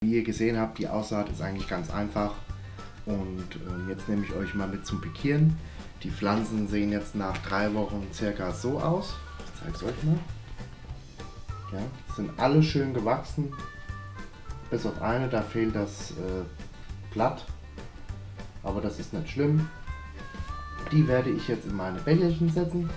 Wie ihr gesehen habt, die Aussaat ist eigentlich ganz einfach. Und jetzt nehme ich euch mal mit zum Pikieren. Die Pflanzen sehen jetzt nach 3 Wochen circa so aus. Ich zeige es euch mal. Ja, sind alle schön gewachsen. Bis auf eine, da fehlt das Blatt. Aber das ist nicht schlimm. Die werde ich jetzt in meine Becherchen setzen.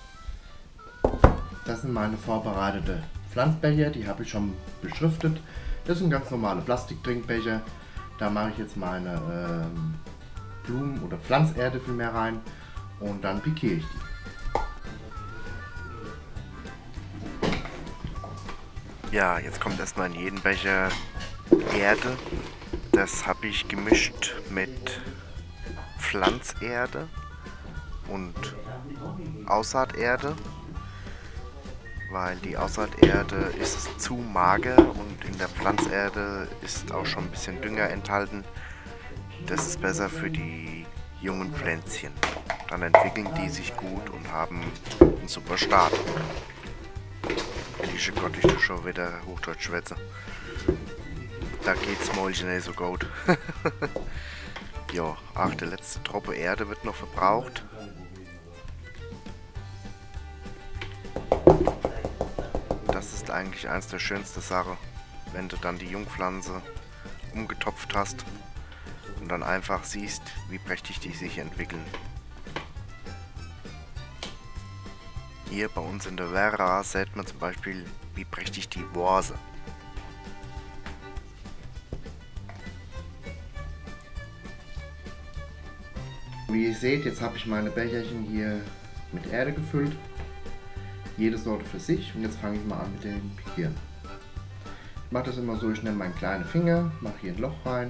Das sind meine vorbereiteten Pflanzbecher, die habe ich schon beschriftet. Das sind ganz normale Plastiktrinkbecher. Da mache ich jetzt meine Blumen- oder Pflanzerde viel mehr rein und dann pikiere ich die. Ja, jetzt kommt erstmal in jeden Becher Erde. Das habe ich gemischt mit Pflanzerde und Aussaaterde, weil die Aussaaterde ist zu mager und in der Pflanzerde ist auch schon ein bisschen Dünger enthalten. Das ist besser für die jungen Pflänzchen. Dann entwickeln die sich gut und haben einen super Start. Ehrliche Gott, ich tue schon wieder Hochdeutsch schwätze. Da geht's Mäulchen nicht so gut. Ja, ach, der letzte Tropfen Erde wird noch verbraucht. Das ist eigentlich eins der schönsten Sachen, wenn du dann die Jungpflanze umgetopft hast und dann einfach siehst, wie prächtig die sich entwickeln. Hier bei uns in der Werra sieht man zum Beispiel, wie prächtig die Borse. Wie ihr seht, jetzt habe ich meine Becherchen hier mit Erde gefüllt. Jede Sorte für sich und jetzt fange ich mal an mit dem Pikieren. Ich mache das immer so, ich nehme meinen kleinen Finger, mache hier ein Loch rein.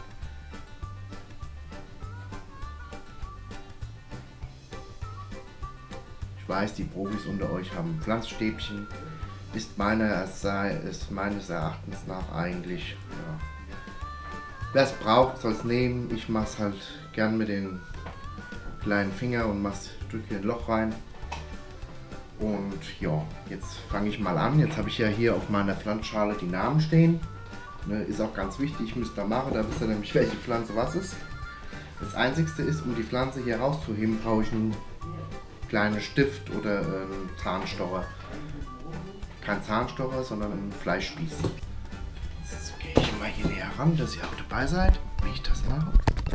Ich weiß, die Profis unter euch haben Pflanzstäbchen. Ist meines Erachtens nach eigentlich, ja. Wer es braucht, soll es nehmen. Ich mache es halt gern mit den kleinen Finger und drücke hier ein Loch rein. Und ja, jetzt fange ich mal an. Jetzt habe ich ja hier auf meiner Pflanzschale die Namen stehen. Ne, ist auch ganz wichtig, müsst ihr machen, da wisst ihr nämlich, welche Pflanze was ist. Das Einzigste ist, um die Pflanze hier rauszuheben, brauche ich einen kleinen Stift oder einen Zahnstocher. Kein Zahnstocher, sondern einen Fleischspieß. Jetzt gehe ich mal hier näher ran, dass ihr auch dabei seid, wie ich das mache.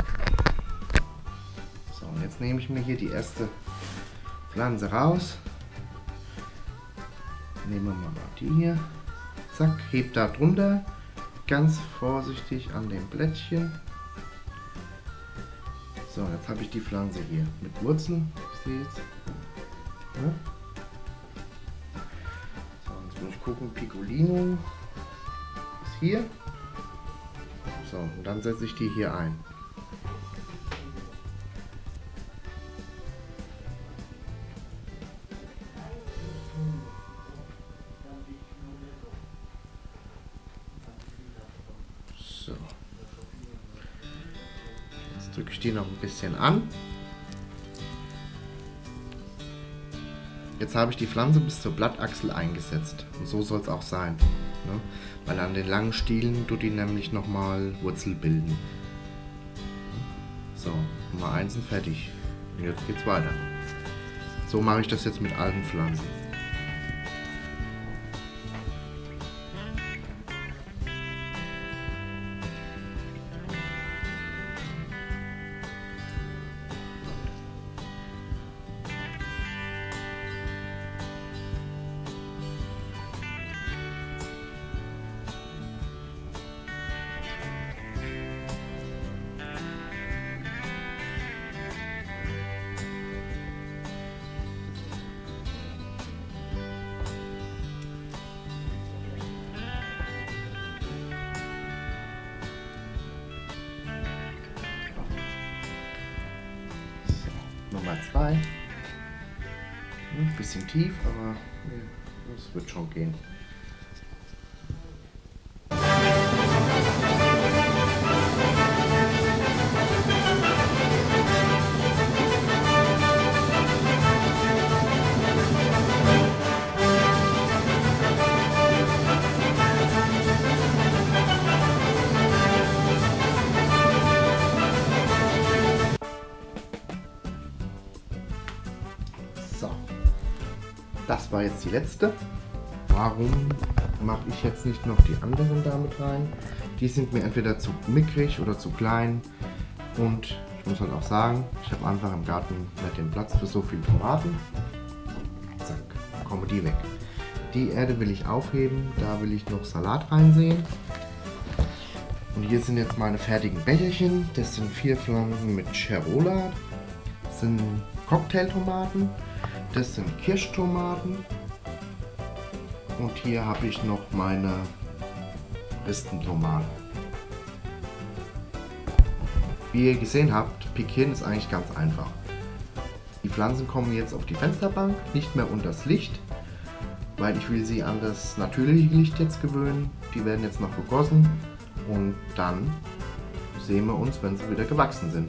So, und jetzt nehme ich mir hier die erste Pflanze raus. Nehmen wir mal die hier. Zack, hebt da drunter. Ganz vorsichtig an dem Blättchen. So, jetzt habe ich die Pflanze hier mit Wurzeln. Seht. Ja. So, jetzt muss ich gucken. Piccolino ist hier. So, und dann setze ich die hier ein. So. Jetzt drücke ich die noch ein bisschen an. Jetzt habe ich die Pflanze bis zur Blattachsel eingesetzt. Und so soll es auch sein. Ne? Weil an den langen Stielen tut die nämlich nochmal Wurzel bilden. So, Nummer 1 und fertig. Und jetzt geht's weiter. So mache ich das jetzt mit allen Pflanzen. Nummer 2. Ein bisschen tief, aber das wird schon gehen. war jetzt die letzte. Warum mache ich jetzt nicht noch die anderen damit rein? Die sind mir entweder zu mickrig oder zu klein. Und ich muss halt auch sagen, ich habe einfach im Garten nicht den Platz für so viele Tomaten. Zack, kommen die weg. Die Erde will ich aufheben, da will ich noch Salat reinsehen. Und hier sind jetzt meine fertigen Becherchen. Das sind 4 Pflanzen mit Cerola. Das sind Cocktailtomaten. Das sind Kirschtomaten. Und hier habe ich noch meine Ristentomaten. Wie ihr gesehen habt, pikieren ist eigentlich ganz einfach. Die Pflanzen kommen jetzt auf die Fensterbank, nicht mehr unter das Licht, weil ich will sie an das natürliche Licht jetzt gewöhnen. Die werden jetzt noch gegossen und dann sehen wir uns, wenn sie wieder gewachsen sind.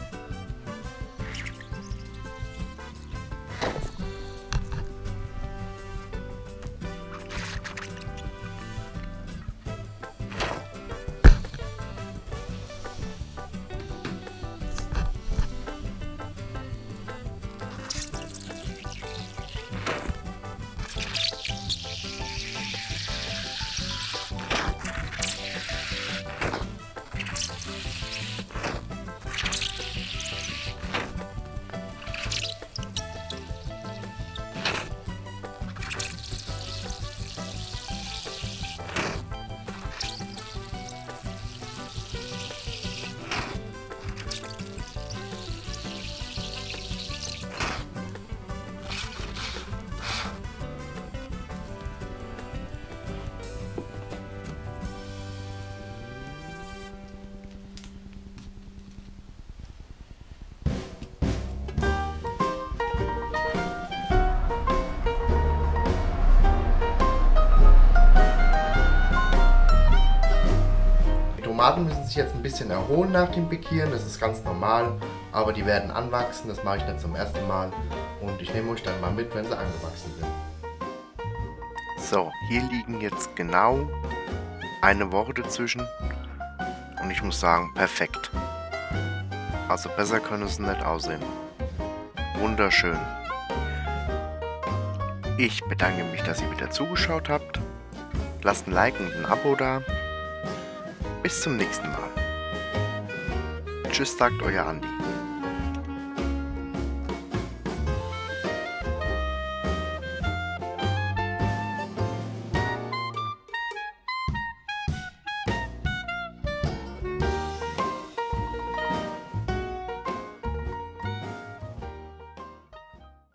Tomaten müssen sich jetzt ein bisschen erholen nach dem Pikieren, das ist ganz normal, aber die werden anwachsen, das mache ich nicht zum ersten Mal und ich nehme euch dann mal mit, wenn sie angewachsen sind. So, hier liegen jetzt genau eine Woche dazwischen und ich muss sagen, perfekt. Also besser können sie nicht aussehen. Wunderschön. Ich bedanke mich, dass ihr wieder zugeschaut habt. Lasst ein Like und ein Abo da. Bis zum nächsten Mal. Tschüss, sagt euer Andi.